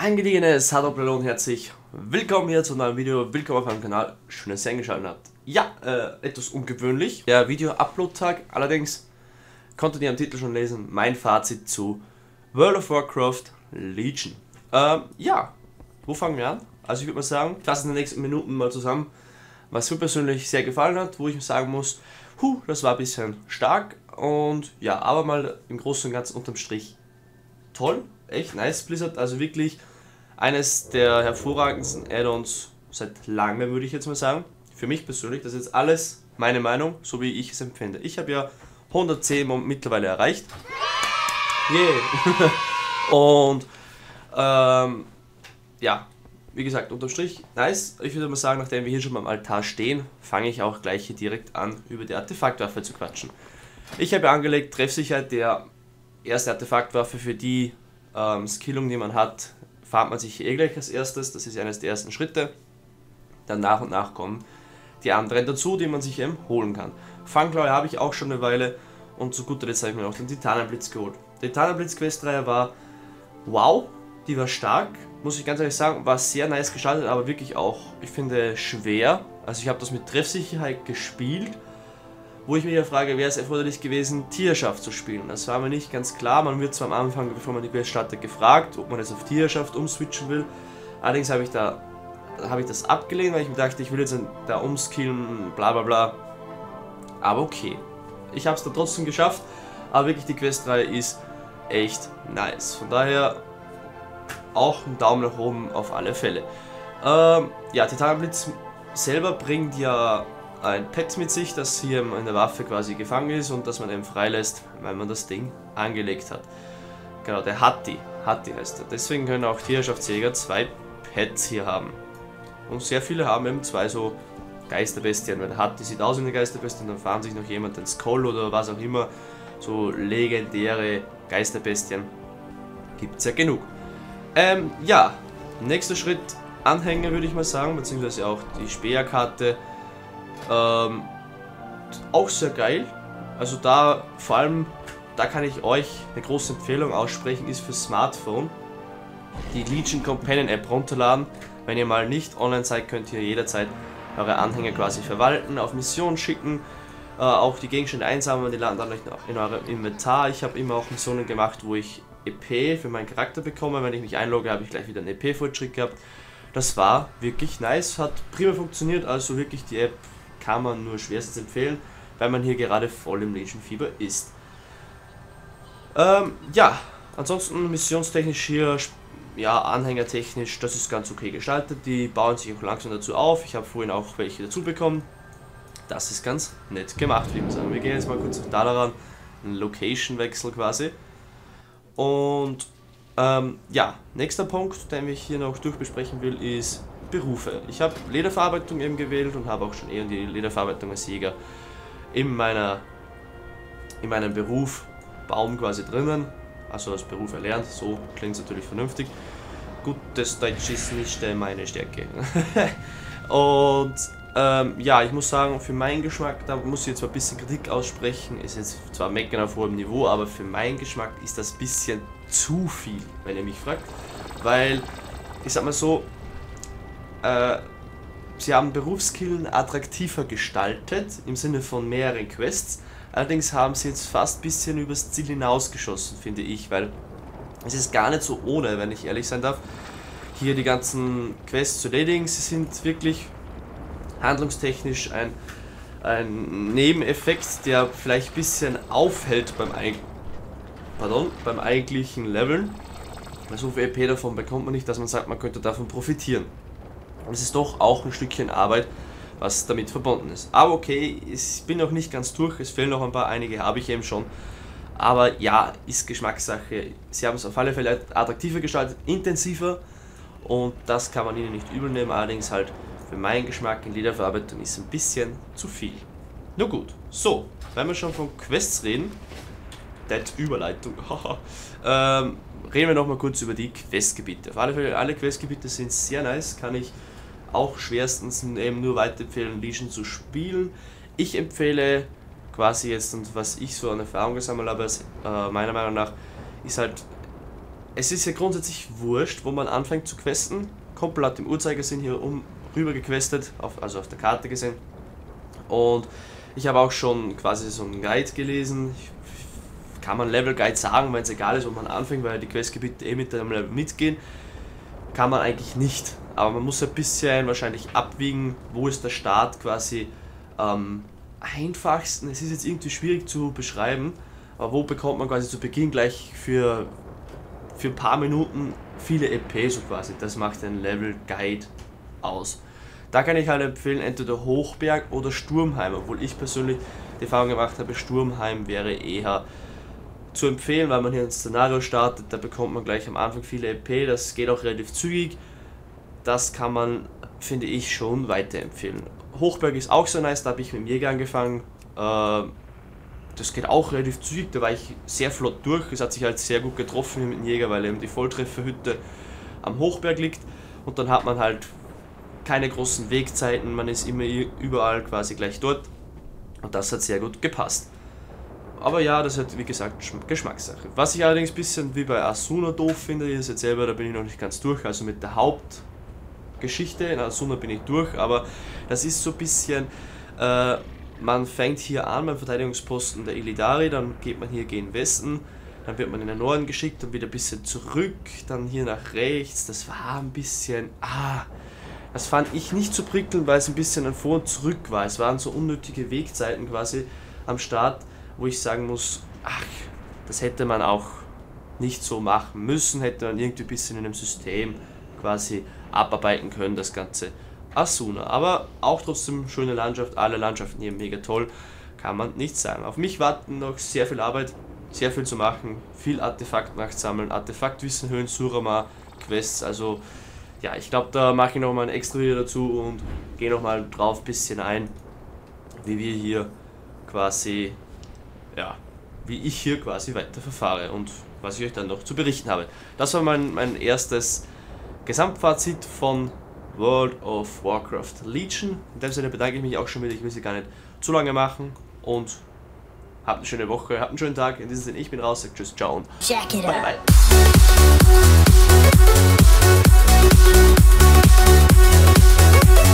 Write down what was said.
Angelegenes, hallo und herzlich willkommen hier zu einem neuen Video, willkommen auf meinem Kanal, schön, dass ihr eingeschaltet habt. Ja, etwas ungewöhnlich, der Video-Upload-Tag, allerdings konntet ihr am Titel schon lesen, mein Fazit zu World of Warcraft Legion. Ja, wo fangen wir an? Also ich würde mal sagen, ich fasse in den nächsten Minuten mal zusammen, was mir persönlich sehr gefallen hat, wo ich sagen muss, das war ein bisschen stark und ja, aber mal im Großen und Ganzen unterm Strich toll, echt nice Blizzard, also wirklich eines der hervorragendsten Add-ons seit langem, würde ich jetzt mal sagen. Für mich persönlich, das ist jetzt alles meine Meinung, so wie ich es empfinde. Ich habe ja 110 mittlerweile erreicht. Yeah. Und ja, wie gesagt, unterm Strich nice. Ich würde mal sagen, nachdem wir hier schon beim Altar stehen, fange ich auch gleich hier direkt an, über die Artefaktwaffe zu quatschen. Ich habe angelegt, Treffsicherheit der erste Artefaktwaffe für die Skillung, die man hat, farmt man sich gleich als erstes, das ist eines der ersten Schritte. Dann nach und nach kommen die anderen dazu, die man sich eben holen kann. Fangklaue habe ich auch schon eine Weile und zu guter Letzt habe ich mir noch den Titanenblitz geholt. Die Titanenblitz Questreihe war wow, die war stark, muss ich ganz ehrlich sagen, war sehr nice gestaltet, aber wirklich auch, ich finde, schwer. Also ich habe das mit Treffsicherheit gespielt, wo ich mich ja frage, wäre es erforderlich gewesen, Tierschaft zu spielen. Das war mir nicht ganz klar. Man wird zwar am Anfang, bevor man die Quest startet, gefragt, ob man jetzt auf Tierschaft umswitchen will. Allerdings habe ich das abgelehnt, weil ich mir dachte, ich will jetzt da umskillen, bla bla bla. Aber okay. Ich habe es dann trotzdem geschafft, aber wirklich die Questreihe ist echt nice. Von daher auch ein Daumen nach oben auf alle Fälle. Ja, Titanenblitz selber bringt ja ein Pet mit sich, das hier in der Waffe quasi gefangen ist und das man eben freilässt, wenn man das Ding angelegt hat. Genau, der Hatti heißt er. Deswegen können auch Tierschaftsjäger zwei Pets hier haben. Und sehr viele haben eben zwei so Geisterbestien, weil der Hatti sieht aus wie eine Geisterbestie und dann fahren sich noch jemand den Skoll oder was auch immer. So legendäre Geisterbestien gibt es ja genug. Ja, nächster Schritt, Anhänger würde ich mal sagen, beziehungsweise auch die Speerkarte. Auch sehr geil, also da vor allem, da kann ich euch eine große Empfehlung aussprechen, ist für Smartphone die Legion Companion App runterladen. Wenn ihr mal nicht online seid, könnt ihr jederzeit eure Anhänger quasi verwalten, auf Missionen schicken, auch die Gegenstände einsammeln, die landen dann in eurem Inventar. Ich habe immer auch Missionen gemacht, wo ich EP für meinen Charakter bekomme. Wenn ich mich einlogge, habe ich gleich wieder einen EP-Fortschritt gehabt. Das war wirklich nice, hat prima funktioniert, also wirklich die App kann man nur schwerstens empfehlen, weil man hier gerade voll im Legion-Fieber ist. Ja, ansonsten missionstechnisch hier, ja, anhängertechnisch, das ist ganz okay gestaltet. Die bauen sich auch langsam dazu auf. Ich habe vorhin auch welche dazu bekommen. Das ist ganz nett gemacht, wie man sagen. Wir gehen jetzt mal kurz auf daran, einen Location-Wechsel quasi. Und ja, nächster Punkt, den ich hier noch durchbesprechen will, ist Berufe. Ich habe Lederverarbeitung eben gewählt und habe auch schon eher die Lederverarbeitung als Jäger in meinem Beruf Baum quasi drinnen, also als Beruf erlernt, so klingt es natürlich vernünftig. Gutes Deutsch ist nicht meine Stärke. Und ja, ich muss sagen, für meinen Geschmack, da muss ich jetzt mal ein bisschen Kritik aussprechen, ist jetzt zwar meckern auf hohem Niveau, aber für meinen Geschmack ist das ein bisschen zu viel, wenn ihr mich fragt, weil, ich sag mal so, sie haben Berufskillen attraktiver gestaltet, im Sinne von mehreren Quests, allerdings haben sie jetzt fast ein bisschen übers Ziel hinausgeschossen, finde ich, weil es ist gar nicht so ohne, wenn ich ehrlich sein darf, hier die ganzen Quests zu erledigen. Sie sind wirklich handlungstechnisch ein Nebeneffekt, der vielleicht ein bisschen aufhält beim eigentlichen Leveln. So viel EP davon bekommt man nicht, dass man sagt, man könnte davon profitieren. Und es ist doch auch ein Stückchen Arbeit, was damit verbunden ist. Aber okay, ich bin noch nicht ganz durch, es fehlen noch ein paar, einige habe ich eben schon. Aber ja, ist Geschmackssache. Sie haben es auf alle Fälle attraktiver gestaltet, intensiver. Und das kann man ihnen nicht übel nehmen, allerdings halt für meinen Geschmack in Lederverarbeitung ist ein bisschen zu viel. Nur gut, so, wenn wir schon von Quests reden, Überleitung, reden wir nochmal kurz über die Questgebiete. Auf alle Fälle, alle Questgebiete sind sehr nice, kann ich auch schwerstens eben nur weiterempfehlen, Legion zu spielen. Ich empfehle quasi jetzt, und was ich so an Erfahrung gesammelt habe, meiner Meinung nach, ist halt es ist ja grundsätzlich wurscht, wo man anfängt zu questen. Kumpel hat im Uhrzeigersinn hier rüber gequestet, also auf der Karte gesehen. Und ich habe auch schon quasi so einen Guide gelesen. Kann man Level Guide sagen, wenn es egal ist, wo man anfängt, weil die Questgebiete mit dem Level mitgehen. Kann man eigentlich nicht. Aber man muss ein bisschen wahrscheinlich abwiegen, wo ist der Start quasi einfachsten. Es ist jetzt irgendwie schwierig zu beschreiben, aber wo bekommt man quasi zu Beginn gleich für ein paar Minuten viele EP so quasi. Das macht ein Level Guide aus. Da kann ich halt empfehlen, entweder Hochberg oder Sturmheim, obwohl ich persönlich die Erfahrung gemacht habe, Sturmheim wäre eher zu empfehlen, weil man hier ein Szenario startet, da bekommt man gleich am Anfang viele EP, das geht auch relativ zügig. Das kann man, finde ich, schon weiterempfehlen. Hochberg ist auch so nice, da habe ich mit dem Jäger angefangen. Das geht auch relativ zügig, da war ich sehr flott durch. Es hat sich halt sehr gut getroffen mit dem Jäger, weil eben die Volltrefferhütte am Hochberg liegt. Und dann hat man halt keine großen Wegzeiten, man ist immer überall quasi gleich dort. Und das hat sehr gut gepasst. Aber ja, das hat wie gesagt Geschmackssache. Was ich allerdings ein bisschen wie bei Asuna doof finde, ist jetzt selber, da bin ich noch nicht ganz durch, also mit der Hauptgeschichte, in Asuna bin ich durch, aber das ist so ein bisschen, man fängt hier an beim Verteidigungsposten der Illidari, dann geht man hier gen Westen, dann wird man in den Norden geschickt, dann wieder ein bisschen zurück, dann hier nach rechts, das war ein bisschen, das fand ich nicht so prickelnd, weil es ein bisschen ein Vor und Zurück war, es waren so unnötige Wegzeiten quasi am Start, wo ich sagen muss, das hätte man auch nicht so machen müssen, hätte man irgendwie ein bisschen in einem System quasi abarbeiten können, das ganze Asuna. Aber auch trotzdem schöne Landschaft, alle Landschaften hier mega toll, kann man nicht sagen. Auf mich warten noch sehr viel Arbeit, sehr viel zu machen, viel Artefaktnacht sammeln, Artefaktwissen Höhen, Surama, Quests, also ja, ich glaube, da mache ich nochmal ein extra Video dazu und gehe nochmal drauf ein bisschen ein, wie wir hier quasi, wie ich hier quasi weiter verfahre und was ich euch dann noch zu berichten habe. Das war mein erstes Gesamtfazit von World of Warcraft Legion. In dem Sinne bedanke ich mich auch schon wieder, ich will sie gar nicht zu lange machen und habt eine schöne Woche, habt einen schönen Tag. In diesem Sinne, ich bin raus, sag tschüss, ciao und bye bye.